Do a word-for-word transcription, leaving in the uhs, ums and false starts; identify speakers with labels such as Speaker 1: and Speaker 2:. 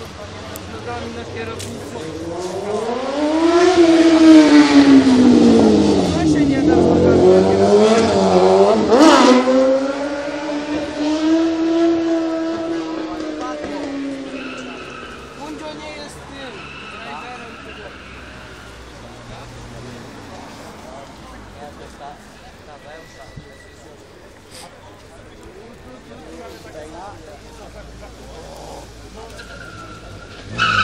Speaker 1: nogami na kierownicy. To się nie da z nogami na kierownicy. Pundzio nie jest tym driverem tego. Ja to jest ta, ta wełsza. Thank you.